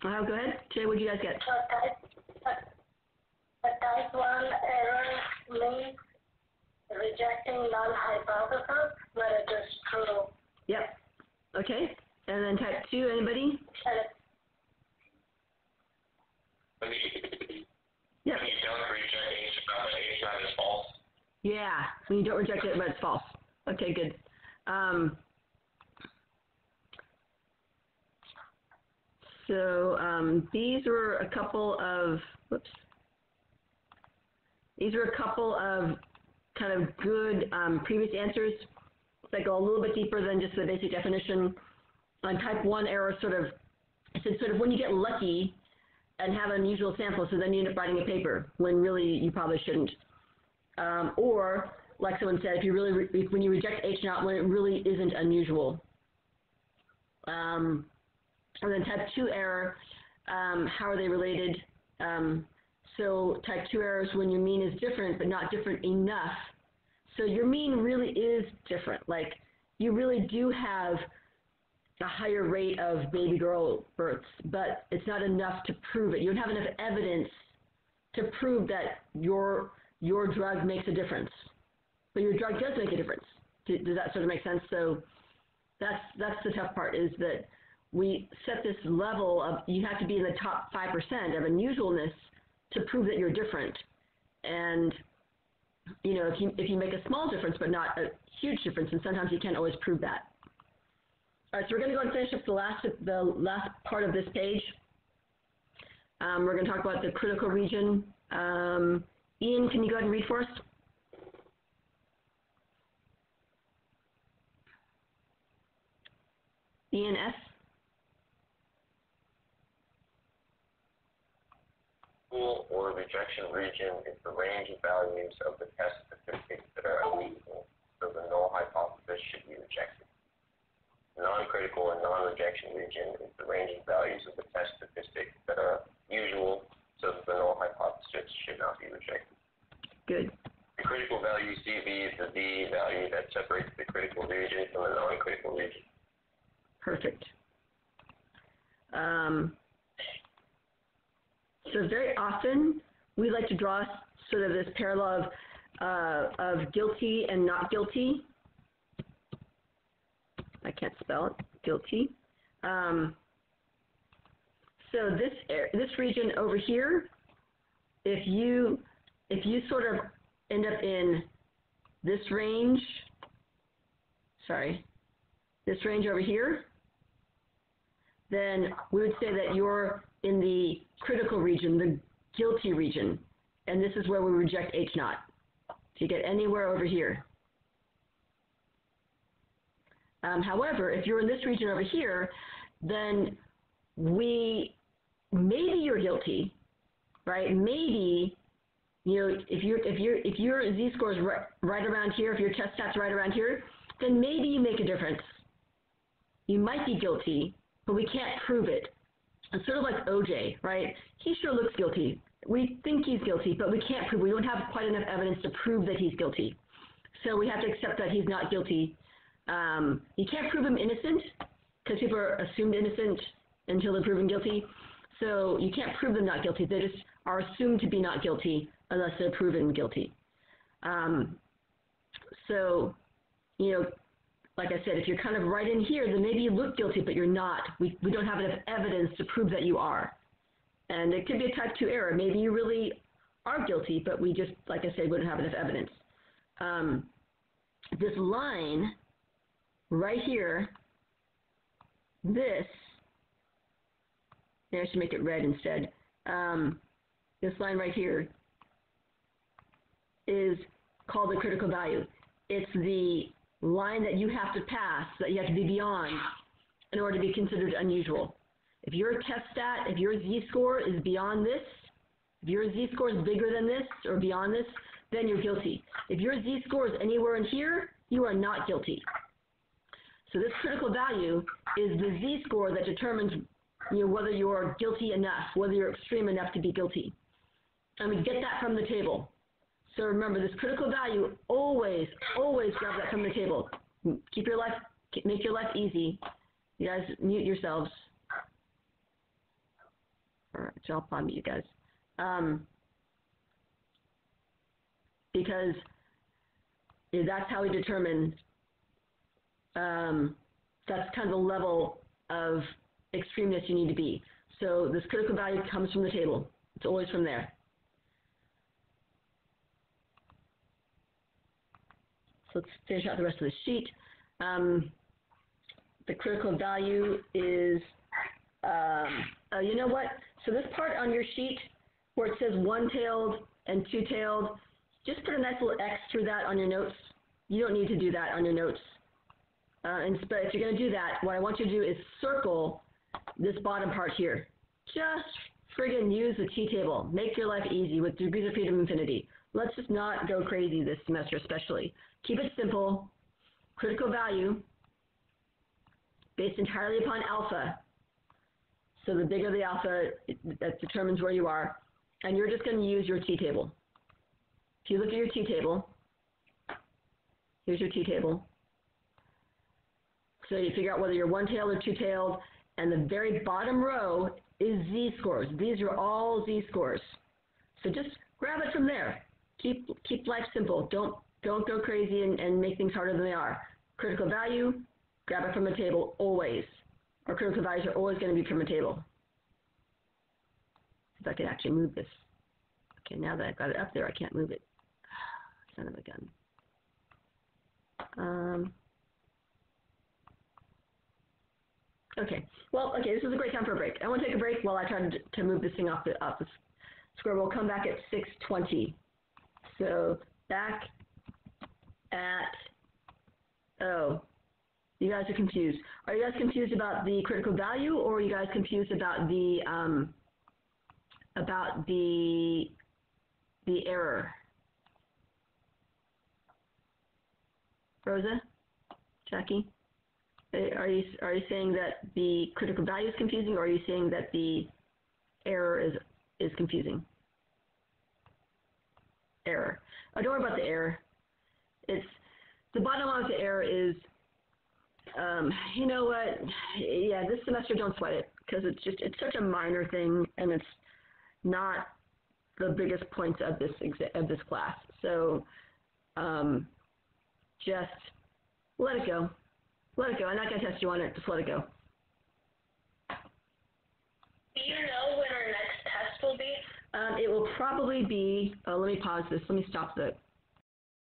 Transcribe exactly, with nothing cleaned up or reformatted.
Oh, go ahead. Jay, what did you guys get? A type, a, a type one error means rejecting null hypothesis where it is true. Yep. Okay. And then type two, anybody? And Yep. when you don't reject H, uh, H naught is false. Yeah, when you don't reject it, but it's false. Okay, good. Um, so um, these were a couple of, whoops. These were a couple of kind of good um, previous answers that go a little bit deeper than just the basic definition. On type one error, sort of, it's sort of when you get lucky and have an unusual sample, so then you end up writing a paper when really you probably shouldn't. Um, or, like someone said, if you really re when you reject H naught when it really isn't unusual. Um, and then type two error, um, how are they related? Um, so type two errors when your mean is different, but not different enough. So your mean really is different. Like you really do have a higher rate of baby girl births, but it's not enough to prove it. You don't have enough evidence to prove that your your drug makes a difference. But your drug does make a difference. Does that sort of make sense? So that's that's the tough part, is that we set this level of you have to be in the top five percent of unusualness to prove that you're different. And you know, if you if you make a small difference but not a huge difference, and sometimes you can't always prove that. All right, so we're going to go and finish up the last the last part of this page. Um, we're going to talk about the critical region. Um, Ian, can you go ahead and read for us? Ian S. Critical or rejection region is the range of values of the test statistics that are unusual, so the null hypothesis should be rejected. The non-critical and non-rejection region is the range of values of the test statistics that are usual, so that the null hypothesis should not be rejected. Good. The critical value C V is the V value that separates the critical region from the non-critical region. Perfect. Um, so very often we like to draw sort of this parallel of, uh, of guilty and not guilty. I can't spell it, guilty. Um, so this this region over here, if you if you sort of end up in this range, sorry, this range over here, then we would say that you're in the critical region, the guilty region, and this is where we reject H naught. So you get anywhere over here. Um, however, if you're in this region over here, then we, maybe you're guilty, right? Maybe, you know, if you're, if you're, if your z-score is right, right around here, if your test stats right around here, then maybe you make a difference. You might be guilty, but we can't prove it. It's sort of like O J, right? He sure looks guilty. We think he's guilty, but we can't prove, we don't have quite enough evidence to prove that he's guilty. So we have to accept that he's not guilty. Um, you can't prove him innocent, because people are assumed innocent until they're proven guilty. So you can't prove them not guilty. They just are assumed to be not guilty unless they're proven guilty. Um, so, you know, like I said, if you're kind of right in here, then maybe you look guilty, but you're not. We, we don't have enough evidence to prove that you are. And it could be a type two error. Maybe you really are guilty, but we just, like I said, we don't have enough evidence. Um, this line right here, this, maybe I should make it red instead. Um, this line right here is called the critical value. It's the line that you have to pass, that you have to be beyond in order to be considered unusual. If your test stat, if your z-score is beyond this, if your z-score is bigger than this or beyond this, then you're guilty. If your z-score is anywhere in here, you are not guilty. So this critical value is the z-score that determines, you know, whether you're guilty enough, whether you're extreme enough to be guilty. And we get that from the table. So remember, this critical value, always, always grab that from the table. Keep your life, make your life easy. You guys mute yourselves. So I'll probably mute you guys. Um, because that's how we determine, um, that's kind of the level of extremeness you need to be. So this critical value comes from the table. It's always from there. So let's finish out the rest of the sheet. Um, the critical value is, um, uh, you know what? So this part on your sheet where it says one-tailed and two-tailed, just put a nice little X through that on your notes. You don't need to do that on your notes. Uh, and, but if you're going to do that, what I want you to do is circle this bottom part here. Just friggin' use the T-table. Make your life easy with degrees of freedom infinity. Let's just not go crazy this semester especially. Keep it simple. Critical value based entirely upon alpha. So the bigger the alpha, it, that determines where you are. And you're just going to use your T-table. If you look at your T-table, here's your T-table. So you figure out whether you're one-tailed or two-tailed, and the very bottom row is z-scores. These are all z-scores. So just grab it from there. Keep keep life simple. Don't don't go crazy and, and make things harder than they are. Critical value, grab it from a table always. Our critical values are always going to be from a table. If I can actually move this. Okay, now that I've got it up there, I can't move it. Son of a gun. Um, okay, well, okay, this is a great time for a break. I want to take a break while I try to, to move this thing off the, off the square. We'll come back at six twenty. So back at, oh, you guys are confused. Are you guys confused about the critical value, or are you guys confused about the, um, about the, the error? Rosa? Jackie? Are you, are you saying that the critical value is confusing, or are you saying that the error is, is confusing? Error. Oh, don't worry about the error. It's, the bottom line of the error is, um, you know what, yeah, this semester don't sweat it, because it's just, it's such a minor thing, and it's not the biggest points of this, exa of this class. So, um, just let it go. Let it go. I'm not going to test you on it. Just let it go. Do you know when our next test will be? Um, it will probably be, oh, let me pause this. Let me stop the